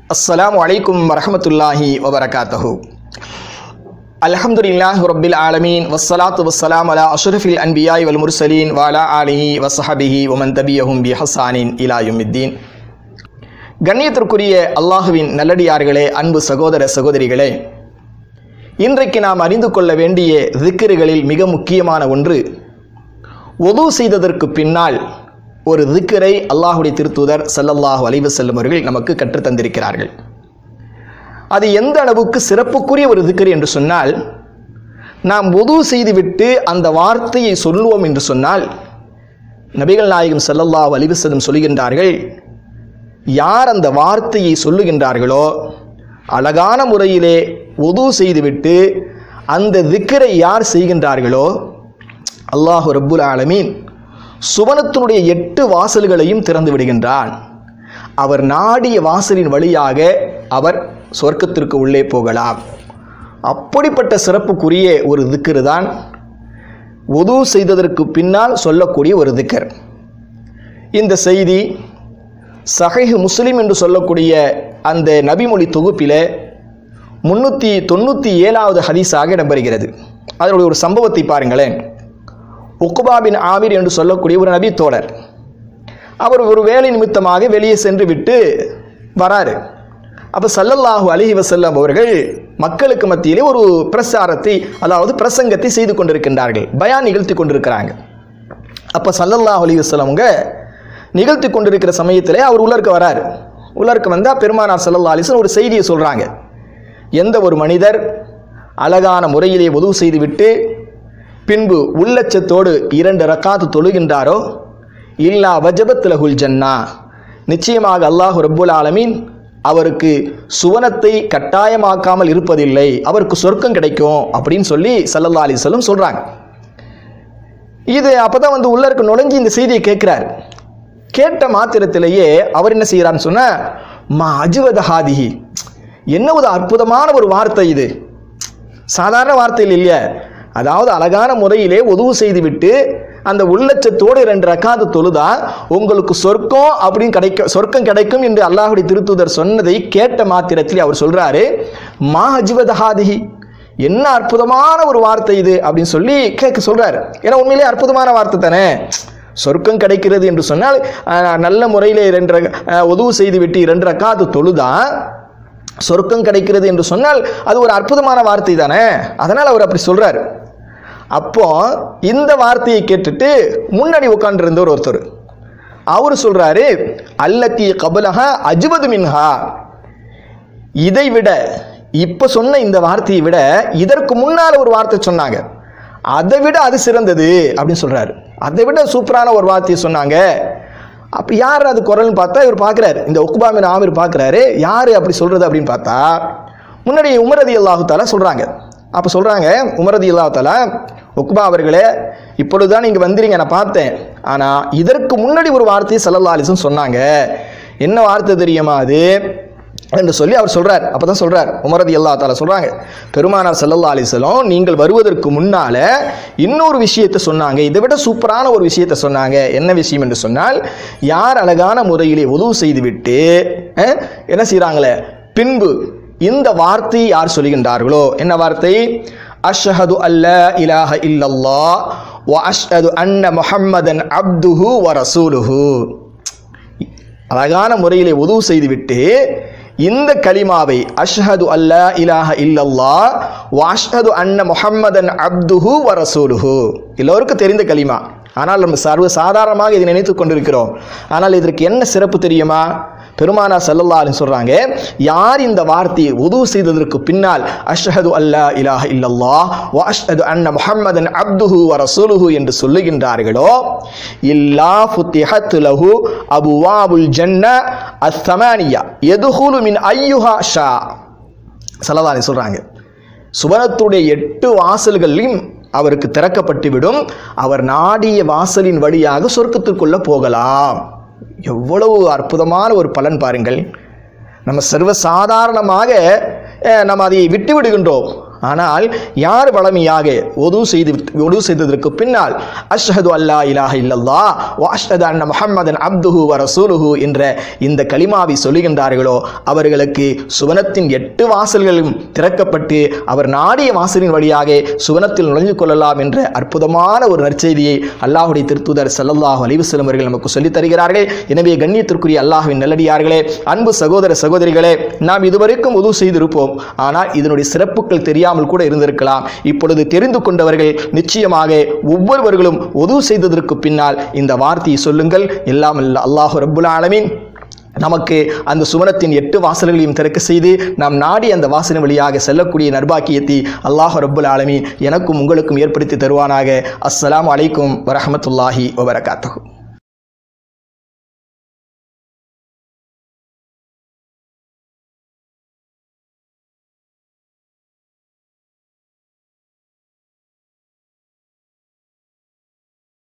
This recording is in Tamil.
अस्सलामु अलैकुम वरहमतुल्लाहि वबरकातुहु। अल्हम्दुलिल्लाहि रब्बिल आलमीन वस्सलातु वस्सलामु अला अशरफिल अन्बियाइ वल मुरसलीन व अला आलिहि वस्ஸஹபிஹி वमन तबिअहुम बिहसानिन इला यौमिद्दीन। கண்ணியத்திற்குரிய அல்லாஹ்வின் நல்லடியார்களே, அன்பு சகோதர சகோதரிகளே, இன்றைக்கு நாம் அறிந்து கொள்ள வேண்டிய திக்ருகளில் மிக முக்கியமான ஒன்று, வுது செய்ததற்கு பின்னால் ஒரு திக்ரை அல்லாஹ்வுடைய திருத்தூதர் ஸல்லல்லாஹு அலைஹி வஸல்லம் அவர்கள் நமக்கு கற்றுத் தந்திருக்கிறார்கள். அது எந்த அளவுக்கு சிறப்புக்குரிய ஒரு திக்ர் என்று சொன்னால், நாம் வுது செய்துவிட்டு அந்த வார்த்தையை சொல்லுவோம் என்று சொன்னால், நபிகள் நாயகம் ஸல்லல்லாஹு அலைஹி வஸல்லம் சொல்கின்றார்கள், யார் அந்த வார்த்தையை சொல்லுகின்றார்களோ, அழகான முறையிலே வுது செய்துவிட்டு அந்த திக்ரை யார் செய்கின்றார்களோ, அல்லாஹ் ரப்புல் ஆலமீன் சுவனத்தினுடைய 8 வாசல்களையும் திறந்து விடுகின்றான். அவர் நாடிய வாசலின் வழியாக அவர் சொர்க்கத்திற்கு உள்ளே போகலாம். அப்படிப்பட்ட சிறப்புக்குரிய ஒரு திக்ர் தான் வுது செய்ததற்கு பின்னால் சொல்லக்கூடிய ஒரு திக்ர். இந்த செய்தி சஹீஹ் முஸ்லிம் என்று சொல்லக்கூடிய அந்த நபிமொழி தொகுப்பில் 397வது ஹதீஸாக இடம்பெறுகிறது. அதனுடைய ஒரு சம்பவத்தை பாருங்களேன். உக்பா பின் ஆமிர் என்று சொல்லக்கூடிய ஒரு நபி தோழர், அவர் ஒரு வேலை நிமித்தமாக வெளியே சென்று விட்டு வராரு. அப்போ ஸல்லல்லாஹு அலைஹி வஸல்லம் அவர்கள் மக்களுக்கு மத்தியிலே ஒரு பிரசாரத்தை, அதாவது பிரசங்கத்தை செய்து கொண்டிருக்கின்றார்கள், பயான் நிகழ்த்தி கொண்டிருக்கிறாங்க. அப்போ ஸல்லல்லாஹு அலைஹி வஸல்லம் அவங்க நிகழ்த்தி கொண்டிருக்கிற சமயத்திலே அவர் உள்ளர்க்க வராரு. உள்ளர்க்க வந்தால் பெருமானார் ஸல்லல்லாஹு அலைஹி வஸல்லம் ஒரு செய்தியை சொல்கிறாங்க. எந்த ஒரு மனிதர் அழகான முறையிலே வுது செய்துவிட்டு பின்பு உள்ளச்சத்தோடு 2 ரக்காத்து தொழுகின்றாரோ, இல்லா வஜபத் லஹுல் ஜன்னா, நிச்சயமாக அல்லாஹ் ரப்புல் ஆலமீன் அவருக்கு சுவனத்தை கட்டாயமாக்காமல் இருப்பதில்லை, அவருக்கு சொர்க்கம் கிடைக்கும் அப்படின்னு சொல்லி ஸல்லல்லாஹு அலைஹி வஸல்லம் சொல்கிறாங்க. இது அப்போதான் உள்ளருக்கு நுழைஞ்சி இந்த செய்தியை கேட்குறார். கேட்ட மாத்திரத்திலேயே அவர் என்ன செய்கிறான்னு சொன்னால், மா அஜ்வத ஹாதிஹி, என்ன ஒரு அற்புதமான ஒரு வார்த்தை இது, சாதாரண வார்த்தையில் இல்லையா, அதாவது அழகான முறையிலே வுது செய்துவிட்டு அந்த உள்ளச்சத்தோடு 2 ரக்காத்து தொழுதா உங்களுக்கு சொர்க்கம் அப்படின்னு சொர்க்கம் கிடைக்கும் என்று அல்லாஹ்வுடைய திருத்தூதர் சொன்னதை கேட்ட மாத்திரத்தில் அவர் சொல்றாரு, மா அஜ்வத ஹாதிஹி, என்ன அற்புதமான ஒரு வார்த்தை இது அப்படின்னு சொல்லி கேட்க சொல்றாரு. ஏன்னா உண்மையிலே அற்புதமான வார்த்தை தானே. சொர்க்கம் கிடைக்கிறது என்று சொன்னால் நல்ல முறையிலே வுது செய்துவிட்டு 2 ரக்காத்து தொழுதா சொர்க்கம் கிடைக்கிறது என்று சொன்னால் அது ஒரு அற்புதமான வார்த்தை தானே. அதனால் அவர் அப்படி சொல்றாரு. அப்போ இந்த வார்த்தையை கேட்டுட்டு முன்னாடி உட்கார்ந்திருந்தவர் ஒருத்தர், அவர் சொல்றாரு, அல்லத்தி கபலஹா அஜ்வது மின்ஹா, இதை விட இப்ப சொன்ன இந்த வார்த்தையை விட இதற்கு முன்னால் ஒரு வார்த்தை சொன்னாங்க, அதை விட அது சிறந்தது அப்படின்னு சொல்றாரு. அதை விட சூப்பரான ஒரு வார்த்தையை சொன்னாங்க. அப்போ யார் அது குரல்னு பார்த்தா இவர் பார்க்குறாரு, இந்த உக்பா பின் ஆமிர் பார்க்குறாரு, யார் அப்படி சொல்கிறது அப்படின்னு பார்த்தா முன்னாடி உமர் ரலியல்லாஹு தஆலா சொல்கிறாங்க. அப்போ சொல்கிறாங்க, உமர் ரலியல்லாஹு தஆலா, உக்பா அவர்களே, இப்பொழுதுதான் நீங்கள் வந்துறீங்க, நான் பார்த்தேன், ஆனால் இதற்கு முன்னாடி ஒரு வார்த்தையை ஸல்லல்லாஹு அலைஹி வஸல்லம் சொன்னாங்க, என்ன வார்த்தை தெரியுமா அது என்று சொல்லி அவர் சொல்கிறார். அப்போ தான் சொல்கிறார், உமர் ரலியல்லாஹு தஆலா சொல்கிறாங்க, பெருமானார் ஸல்லல்லாஹு அலைஹி வஸல்லம் நீங்கள் வருவதற்கு முன்னால் இன்னொரு விஷயத்தை சொன்னாங்க, இதை விட சூப்பரான ஒரு விஷயத்தை சொன்னாங்க. என்ன விஷயம் என்று சொன்னால், யார் அழகான முறையிலே வுது செய்துவிட்டு என்ன செய்கிறாங்களே பின்பு இந்த வார்த்தையை யார் சொல்கின்றார்களோ, என்ன வார்த்தை, அஷ்ஹது அல்லா இலாஹ இல்லல்லாஹ் வ அஷ்ஹது அன்ன முஹம்மதன் அப்துஹு வ ரசூலுஹு, அழகான முறையிலே வுது செய்துவிட்டு இந்த கலிமாவை அஷ்ஹது அல்லா இலாஹ இல்லல்லாஹ் வ அஷ்ஹது அன்ன முஹம்மதன் அப்துஹு வ ரசூலுஹு, எல்லோருக்கும் தெரிந்த கலிமா, ஆனால் நம்ம சர்வ சாதாரணமாக இதை நினைத்து கொண்டிருக்கிறோம். ஆனால் இதற்கு என்ன சிறப்பு தெரியுமா, பெருமானார் ஸல்லல்லாஹு அலைஹி சொல்றாங்க, யார் இந்த வார்த்தையை வுது செய்ததற்கு பின்னால் அஷ்ஹது அல்லா இலாஹ இல்லல்லாஹ் வ அஷ்ஹது அன்ன முஹம்மதன் அப்துஹு வ ரசூலுஹு என்று சொல்லுகின்றார்களோ, இல்லா ஃபுத்திஹத் லஹு அபுவாபுல் ஜன்னah அஸ்-ஸமானியா யதுகுலு மின் அய்யுஹா ஷா. ஸல்லல்லாஹு அலைஹி சொல்றாங்க, சுவனத்துடைய 8 வாசல்களையும் அவருக்கு திறக்கப்பட்டுவிடும், அவர் நாடிய வாசலின் வழியாக சொர்க்கத்திற்குள்ள போகலாம். எவ்வளவு அற்புதமான ஒரு பலன் பாருங்கள். நம்ம சர்வ சாதாரணமாக நம்ம அதை விட்டு விடுகின்றோம். ஆனால் யார் வளமையாக ஒது செய்ததற்கு பின்னால் அஷ்ஹது அல்லா இலாஹ இல்லல்லாஹ் வ அஷ்ஹது அன்ன முஹம்மதன் அப்துஹு வ ரசூலுஹு என்ற இந்த கலிமாவை சொல்லுகின்றார்களோ அவர்களுக்கு சுவனத்தின் 8 வாசல்களும் திறக்கப்பட்டு அவர் நாடிய வாசலின் வழியாக சுவனத்தில் நுழைந்து கொள்ளலாம் என்ற அற்புதமான ஒரு நற்செய்தியை அல்லாஹ்வுடைய திருத்தூதர் ஸல்லல்லாஹு அலைஹி வஸல்லம் அவர்கள் நமக்கு சொல்லித் தருகிறார்கள். எனவே கண்ணியத்திற்குரிய அல்லாஹ்வின் நல்லடியார்களே, அன்பு சகோதர சகோதரிகளே, நாம் இதுவரைக்கும் உது செய்திருப்போம். ஆனால் இதனுடைய சிறப்புகள் தெரியாமல் கூட இருந்திருக்கலாம். இப்பொழுது தெரிந்து கொண்டவர்கள் நிச்சயமாக ஒவ்வொருவர்களும் உது செய்ததற்கு பின்னால் இந்த வார்த்தையை சொல்லுங்கள். எல்லாம் அல்லாஹ் ரப்புல் ஆலமீன் நமக்கு அந்த சுவனத்தின் 8 வாசல்களையும் திறக்க செய்து நாம் நாடி அந்த வாசலின் வழியாக செல்லக்கூடிய நற்பாக்கியத்தை அல்லாஹ் ரப்புல் ஆலமீன் எனக்கும் உங்களுக்கும் ஏற்படுத்தி தருவானாக. அஸ்ஸலாமு அலைக்கும் வரஹ்மத்துல்லாஹி வபரகாத்துஹு.